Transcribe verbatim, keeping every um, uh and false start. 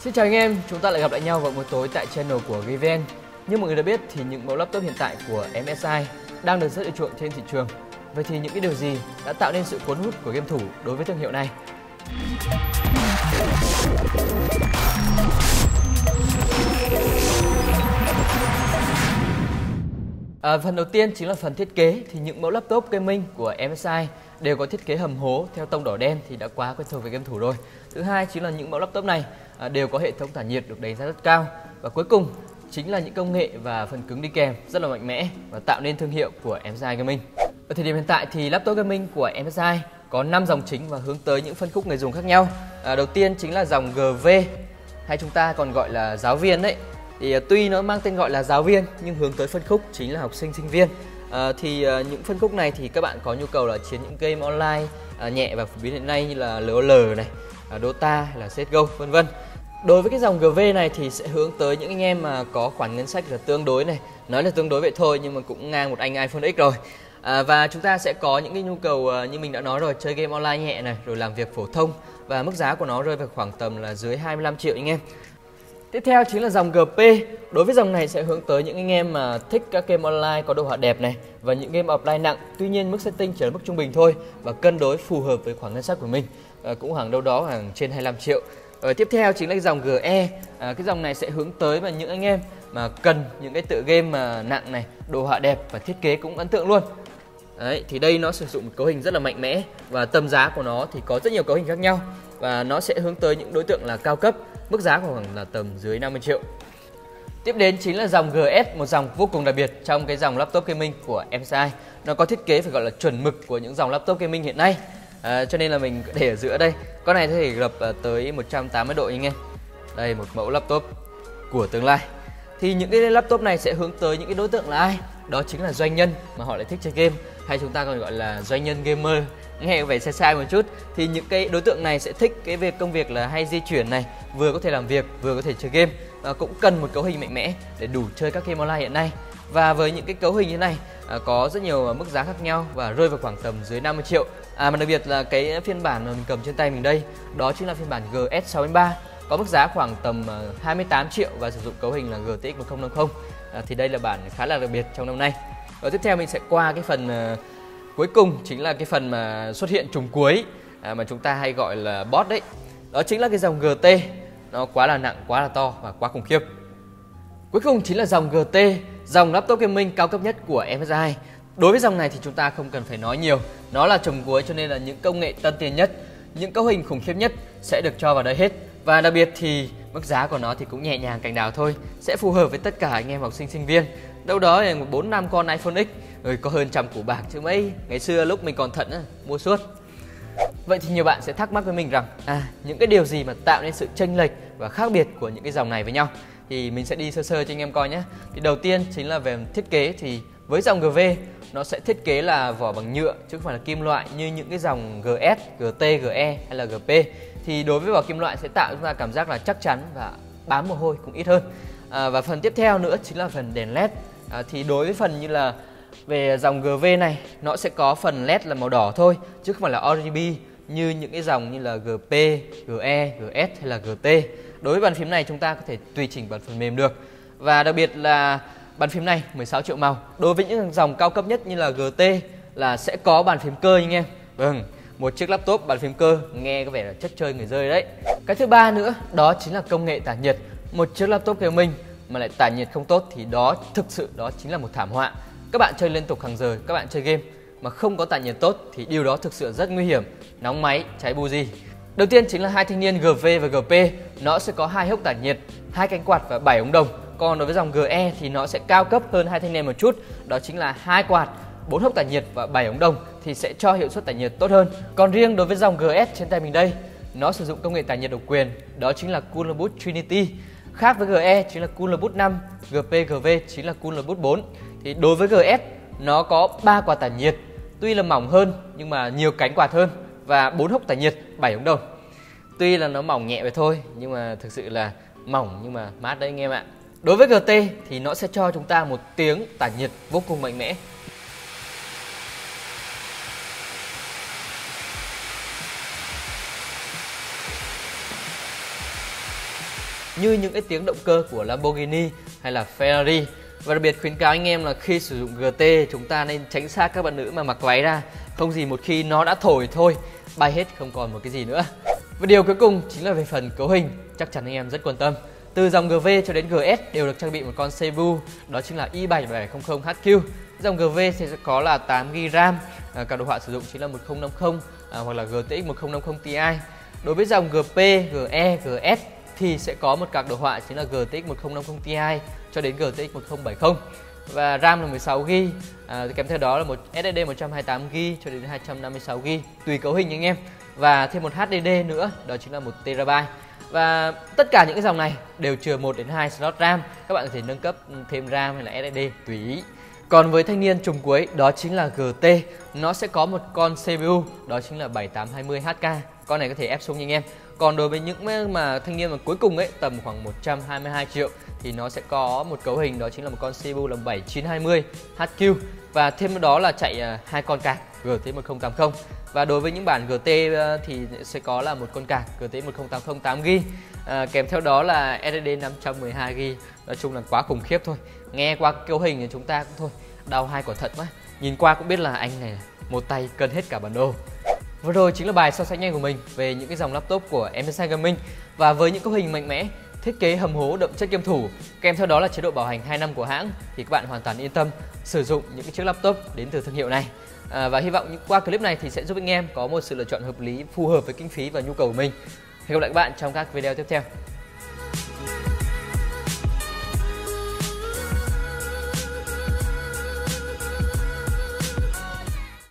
Xin chào anh em, chúng ta lại gặp lại nhau vào buổi tối tại channel của Given. Như mọi người đã biết thì những mẫu laptop hiện tại của em ét i đang được rất ưa chuộng trên thị trường. Vậy thì những cái điều gì đã tạo nên sự cuốn hút của game thủ đối với thương hiệu này? À, phần đầu tiên chính là phần thiết kế. Thì những mẫu laptop gaming của em ét i đều có thiết kế hầm hố theo tông đỏ đen thì đã quá quen thuộc với game thủ rồi. Thứ hai chính là những mẫu laptop này à, đều có hệ thống tản nhiệt được đánh giá rất cao. Và cuối cùng chính là những công nghệ và phần cứng đi kèm rất là mạnh mẽ và tạo nên thương hiệu của em ét i Gaming. Ở thời điểm hiện tại thì laptop gaming của em ét i có năm dòng chính và hướng tới những phân khúc người dùng khác nhau. À, đầu tiên chính là dòng giê vê hay chúng ta còn gọi là giáo viên đấy. Thì uh, tuy nó mang tên gọi là giáo viên nhưng hướng tới phân khúc chính là học sinh sinh viên. À, thì uh, những phân khúc này thì các bạn có nhu cầu là chiến những game online uh, nhẹ và phổ biến hiện nay như là lờ o lờ này, uh, Dota hay là xê ét giê ô vân vân. Đối với cái dòng giê vê này thì sẽ hướng tới những anh em mà có khoản ngân sách là tương đối này, nói là tương đối vậy thôi nhưng mà cũng ngang một anh iPhone X rồi. À, và chúng ta sẽ có những cái nhu cầu uh, như mình đã nói rồi, chơi game online nhẹ này, rồi làm việc phổ thông và mức giá của nó rơi vào khoảng tầm là dưới hai mươi lăm triệu anh em. Tiếp theo chính là dòng giê pê. Đối với dòng này sẽ hướng tới những anh em mà thích các game online có đồ họa đẹp này và những game offline nặng. Tuy nhiên mức setting chỉ ở mức trung bình thôi và cân đối phù hợp với khoản ngân sách của mình, à, cũng khoảng đâu đó khoảng trên hai mươi lăm triệu. Rồi tiếp theo chính là dòng giê e. À, cái dòng này sẽ hướng tới mà những anh em mà cần những cái tựa game mà nặng này, đồ họa đẹp và thiết kế cũng ấn tượng luôn. Đấy, thì đây nó sử dụng một cấu hình rất là mạnh mẽ và tầm giá của nó thì có rất nhiều cấu hình khác nhau và nó sẽ hướng tới những đối tượng là cao cấp, mức giá khoảng là tầm dưới năm mươi triệu. Tiếp đến chính là dòng giê ét, một dòng vô cùng đặc biệt trong cái dòng laptop gaming của em ét i. Nó có thiết kế phải gọi là chuẩn mực của những dòng laptop gaming hiện nay, à, cho nên là mình để ở giữa đây. Con này có thể gập tới một trăm tám mươi độ anh em. Đây một mẫu laptop của tương lai. Thì những cái laptop này sẽ hướng tới những cái đối tượng là ai? Đó chính là doanh nhân mà họ lại thích chơi game, hay chúng ta còn gọi là doanh nhân gamer. Nghe có vẻ sai sai một chút. Thì những cái đối tượng này sẽ thích cái việc công việc là hay di chuyển này, vừa có thể làm việc vừa có thể chơi game, và cũng cần một cấu hình mạnh mẽ để đủ chơi các game online hiện nay. Và với những cái cấu hình như thế này à, có rất nhiều mức giá khác nhau và rơi vào khoảng tầm dưới năm mươi triệu. À mà đặc biệt là cái phiên bản mà mình cầm trên tay mình đây, đó chính là phiên bản giê ét sáu ba, có mức giá khoảng tầm hai mươi tám triệu và sử dụng cấu hình là giê tê ích một không năm không. À, thì đây là bản khá là đặc biệt trong năm nay. Và tiếp theo mình sẽ qua cái phần uh, cuối cùng, chính là cái phần mà xuất hiện trùng cuối à, mà chúng ta hay gọi là boss đấy. Đó chính là cái dòng giê tê. Nó quá là nặng, quá là to và quá khủng khiếp. Cuối cùng chính là dòng giê tê, dòng laptop gaming cao cấp nhất của em ét i. Đối với dòng này thì chúng ta không cần phải nói nhiều, nó là trùng cuối cho nên là những công nghệ tân tiến nhất, những cấu hình khủng khiếp nhất sẽ được cho vào đây hết. Và đặc biệt thì mức giá của nó thì cũng nhẹ nhàng cành đào thôi, sẽ phù hợp với tất cả anh em học sinh sinh viên. Đâu đó là một bốn năm con iPhone X, rồi có hơn trăm củ bạc chứ mấy. Ngày xưa lúc mình còn thận á, mua suốt. Vậy thì nhiều bạn sẽ thắc mắc với mình rằng à, những cái điều gì mà tạo nên sự chênh lệch và khác biệt của những cái dòng này với nhau. Thì mình sẽ đi sơ sơ cho anh em coi nhé. Thì đầu tiên chính là về thiết kế. Thì với dòng giê vê nó sẽ thiết kế là vỏ bằng nhựa chứ không phải là kim loại như những cái dòng giê ét, giê tê, giê e hay là giê pê. Thì đối với vỏ kim loại sẽ tạo ra cảm giác là chắc chắn và bám mồ hôi cũng ít hơn. À, và phần tiếp theo nữa chính là phần đèn led. À, thì đối với phần như là về dòng giê vê này, nó sẽ có phần led là màu đỏ thôi chứ không phải là rờ giê bê như những cái dòng như là giê pê, giê e, giê ét hay là giê tê. Đối với bàn phím này chúng ta có thể tùy chỉnh bằng phần mềm được. Và đặc biệt là bàn phím này mười sáu triệu màu. Đối với những dòng cao cấp nhất như là giê tê là sẽ có bàn phím cơ anh em. Vâng, một chiếc laptop bàn phím cơ nghe có vẻ là chất chơi người rơi đấy. Cái thứ ba nữa đó chính là công nghệ tản nhiệt. Một chiếc laptop gaming mà lại tản nhiệt không tốt thì đó thực sự đó chính là một thảm họa. Các bạn chơi liên tục hàng giờ, các bạn chơi game mà không có tản nhiệt tốt thì điều đó thực sự rất nguy hiểm, nóng máy, cháy buji. Đầu tiên chính là hai thanh niên giê vê và giê pê, nó sẽ có hai hốc tản nhiệt, hai cánh quạt và bảy ống đồng. Còn đối với dòng giê e thì nó sẽ cao cấp hơn hai thanh niên một chút, đó chính là hai quạt, bốn hốc tản nhiệt và bảy ống đồng thì sẽ cho hiệu suất tản nhiệt tốt hơn. Còn riêng đối với dòng giê ét trên tay mình đây, nó sử dụng công nghệ tản nhiệt độc quyền, đó chính là Cooler Boot Trinity. Khác với giê e chính là Cooler Boot năm, giê pê, giê vê chính là Cooler Boot bốn. Thì đối với giê ét nó có ba quạt tản nhiệt, tuy là mỏng hơn nhưng mà nhiều cánh quạt hơn và bốn hốc tản nhiệt, bảy ống đồng. Tuy là nó mỏng nhẹ vậy thôi nhưng mà thực sự là mỏng nhưng mà mát đấy anh em ạ. Đối với giê tê thì nó sẽ cho chúng ta một tiếng tản nhiệt vô cùng mạnh mẽ. như những cái tiếng động cơ của Lamborghini hay là Ferrari. Và đặc biệt khuyến cáo anh em là khi sử dụng giê tê chúng ta nên tránh xa các bạn nữ mà mặc váy ra, không gì một khi nó đã thổi thôi bay hết không còn một cái gì nữa. Và điều cuối cùng chính là về phần cấu hình, chắc chắn anh em rất quan tâm. Từ dòng giê vê cho đến giê ét đều được trang bị một con xê pê u, đó chính là i bảy bảy không không H Q. Dòng giê vê sẽ có là tám gi-ga-bai RAM, à, các đồ họa sử dụng chính là một không năm không à, hoặc là giê tê ích một không năm không Ti. Đối với dòng giê pê, giê e, giê ét thì sẽ có một card đồ họa chính là giê tê ích một không năm không Ti cho đến giê tê ích một không bảy không. Và RAM là mười sáu gi-ga-bai, à, kèm theo đó là một ét ét đê một trăm hai mươi tám gi-ga-bai cho đến hai trăm năm mươi sáu gi-ga-bai tùy cấu hình anh em. Và thêm một hát đê đê nữa, đó chính là một terabyte. Và tất cả những cái dòng này đều chứa một đến hai slot RAM, các bạn có thể nâng cấp thêm RAM hay là ét ét đê tùy ý. Còn với thanh niên trùng cuối đó chính là giê tê, nó sẽ có một con xê pê u đó chính là bảy tám hai mươi H K. Con này có thể ép xuống nha anh em. Còn đối với những mà thanh niên mà cuối cùng ấy tầm khoảng một trăm hai mươi hai triệu thì nó sẽ có một cấu hình đó chính là một con xê pê u là bảy chín hai mươi H Q và thêm đó là chạy hai con card giê tê một không tám không. Và đối với những bản giê tê thì sẽ có là một con card giê tê một không tám không tám gi-ga-bai, à, kèm theo đó là ét ét đê năm trăm mười hai gi-ga-bai. Nói chung là quá khủng khiếp thôi. Nghe qua cấu hình thì chúng ta cũng thôi đau hai quả thận quá. Nhìn qua cũng biết là anh này một tay cân hết cả bản đồ. Vừa rồi chính là bài so sánh nhanh của mình về những cái dòng laptop của em ét i Gaming, và với những cấu hình mạnh mẽ, thiết kế hầm hố đậm chất game thủ, kèm theo đó là chế độ bảo hành hai năm của hãng thì các bạn hoàn toàn yên tâm sử dụng những cái chiếc laptop đến từ thương hiệu này. À, và hy vọng qua clip này thì sẽ giúp anh em có một sự lựa chọn hợp lý phù hợp với kinh phí và nhu cầu của mình. Hẹn gặp lại các bạn trong các video tiếp theo.